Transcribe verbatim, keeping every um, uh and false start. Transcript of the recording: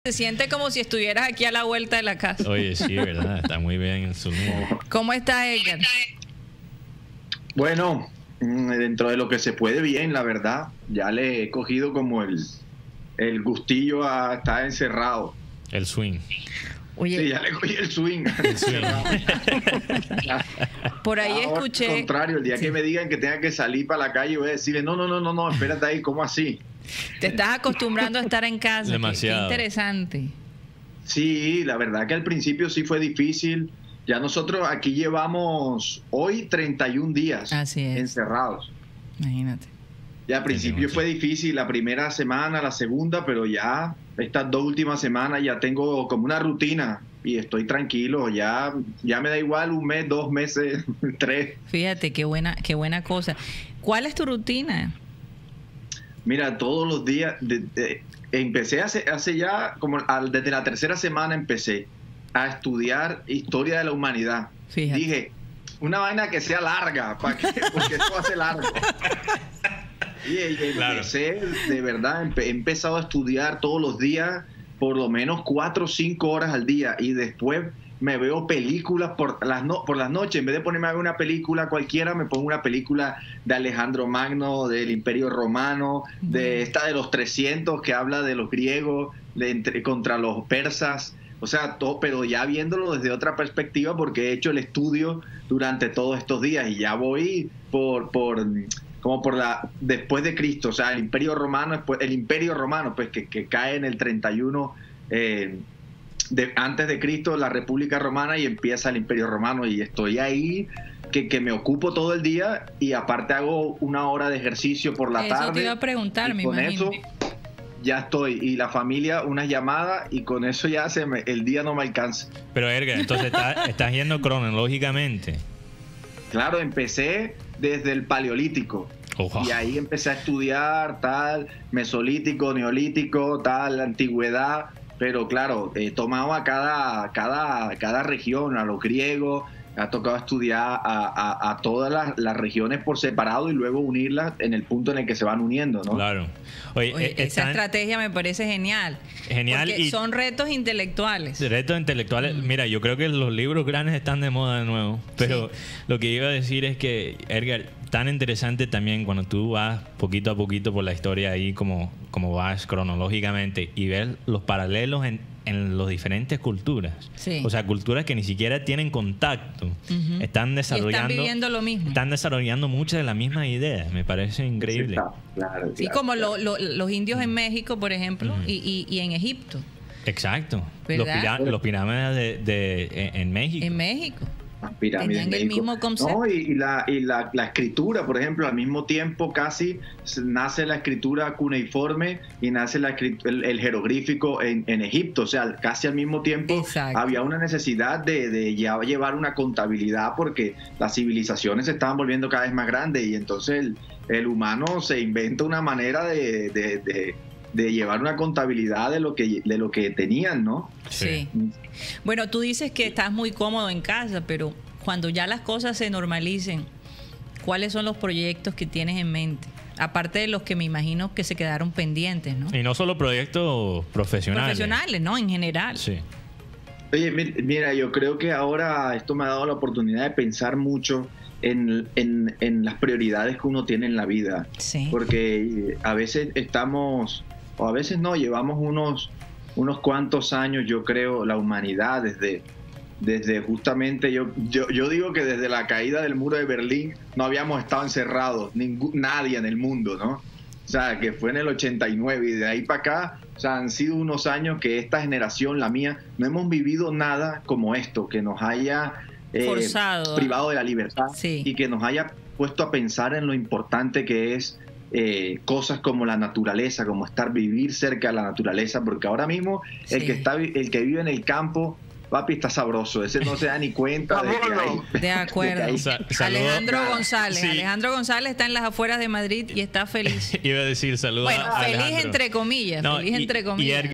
Se siente como si estuvieras aquí a la vuelta de la casa. Oye, sí, ¿verdad? Está muy bien el sonido. ¿Cómo está, Edgar? Bueno, dentro de lo que se puede bien, la verdad. Ya le he cogido como el, el gustillo a estar encerrado. El swing. Oye, sí, ya le cogí el swing. El swing. Por ahí Ahora, escuché... Al contrario, el día sí. que me digan que tenga que salir para la calle, voy a decirle, no, no, no, no, no, espérate ahí, ¿cómo así? Te estás acostumbrando a estar en casa. Demasiado. Qué, qué interesante. Sí, la verdad que al principio sí fue difícil. Ya nosotros aquí llevamos hoy treinta y un días Así es. encerrados. Imagínate. Y al principio fue difícil, la primera semana, la segunda, pero ya estas dos últimas semanas ya tengo como una rutina y estoy tranquilo. Ya, ya me da igual un mes, dos meses, tres. Fíjate, qué buena, qué buena cosa. ¿Cuál es tu rutina? Mira, todos los días, de, de, empecé hace, hace ya, como al, desde la tercera semana empecé a estudiar historia de la humanidad. Fíjate. Dije, una vaina que sea larga, ¿para qué? Porque esto hace largo. Y, y empecé, claro. De verdad, he empezado a estudiar todos los días, por lo menos cuatro o cinco horas al día, y después me veo películas por las, no, por las noches. En vez de ponerme a ver una película cualquiera, me pongo una película de Alejandro Magno, del Imperio Romano, de esta de los trescientos que habla de los griegos de entre, contra los persas. O sea, todo, pero ya viéndolo desde otra perspectiva, porque he hecho el estudio durante todos estos días y ya voy por, por como por la después de Cristo. O sea, el Imperio Romano, el Imperio Romano, pues que, que cae en el treinta y uno eh, de, antes de Cristo, la República Romana, y empieza el Imperio Romano, y estoy ahí que, que me ocupo todo el día, y aparte hago una hora de ejercicio por la eso tarde. Eso te iba a preguntar, me con imagino. eso ya estoy, y la familia, unas llamadas, y con eso ya se me, el día no me alcanza. Pero Edgar, entonces está, estás yendo cronológicamente. Claro, empecé desde el Paleolítico. Oh. Y ahí empecé a estudiar tal, mesolítico, neolítico, tal, antigüedad. Pero claro, he tomado a cada, cada, cada región, a los griegos, ha tocado estudiar a, a, a todas las, las regiones por separado y luego unirlas en el punto en el que se van uniendo, ¿no? Claro. Oye, Oye, esa están... estrategia me parece genial. Genial. Porque y son retos intelectuales. Retos intelectuales. Mm. Mira, yo creo que los libros grandes están de moda de nuevo. Pero sí. Lo que iba a decir es que, Edgar, tan interesante también cuando tú vas poquito a poquito por la historia ahí, como, como vas cronológicamente, y ves los paralelos en, en las diferentes culturas. Sí. O sea, culturas que ni siquiera tienen contacto. Uh-huh. Están desarrollando. Y están viviendo lo mismo. Están desarrollando muchas de las mismas ideas. Me parece increíble. Sí, claro, sí claro, como claro. Lo, lo, los indios en México, por ejemplo, uh-huh. y, y, y en Egipto. Exacto. Los, pirá los pirámides de, de, de, en México. En México. Las pirámides Tenían el mismo concepto. No, y, y, la, y la, la escritura, por ejemplo, al mismo tiempo casi nace la escritura cuneiforme y nace la, el, el jeroglífico en, en Egipto. O sea, casi al mismo tiempo. Exacto. Había una necesidad de, de ya llevar una contabilidad porque las civilizaciones se estaban volviendo cada vez más grandes, y entonces el, el humano se inventa una manera de... de, de de llevar una contabilidad de lo que de lo que tenían, ¿no? Sí. Bueno, tú dices que estás muy cómodo en casa, pero cuando ya las cosas se normalicen, ¿cuáles son los proyectos que tienes en mente? Aparte de los que me imagino que se quedaron pendientes, ¿no? Y no solo proyectos profesionales. Profesionales, ¿no? En general. Sí. Oye, mira, yo creo que ahora esto me ha dado la oportunidad de pensar mucho en, en, en las prioridades que uno tiene en la vida. Sí. Porque a veces estamos... o a veces no, llevamos unos, unos cuantos años, yo creo, la humanidad, desde, desde justamente, yo, yo, yo digo que desde la caída del muro de Berlín no habíamos estado encerrados, ningún, nadie en el mundo, ¿no? O sea, que fue en el ochenta y nueve, y de ahí para acá, o sea, han sido unos años que esta generación, la mía, no hemos vivido nada como esto, que nos haya eh, forzado, privado de la libertad, sí. Y que nos haya puesto a pensar en lo importante que es Eh, cosas como la naturaleza, como estar, vivir cerca de la naturaleza, porque ahora mismo sí. el que está el que vive en el campo, papi, está sabroso, ese no se da ni cuenta de que hay. De acuerdo. De Sa Alejandro González. Sí. Alejandro González está en las afueras de Madrid y está feliz. Iba a decir saludos. Bueno, a feliz Alejandro. entre comillas, no, feliz y, entre comillas. Y